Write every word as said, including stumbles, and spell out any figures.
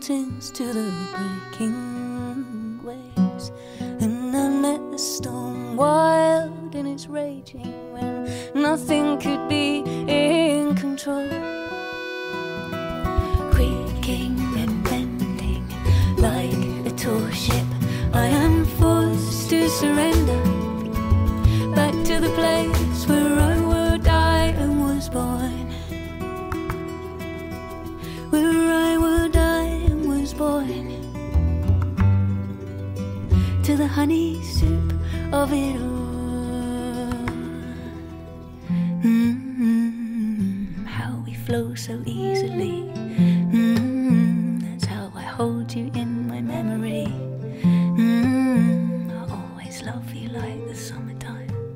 listens to the breaking waves. And I met the storm wild in its raging, when nothing could be in control. Creaking and bending like a tall ship, I am forced to surrender back to the place where I would die and was born. Where I would die and was born. To the honey soup of it all. Mm-hmm. How we flow so easily. Mm-hmm. That's how I hold you in my memory. Mm-hmm. I always love you like the summertime.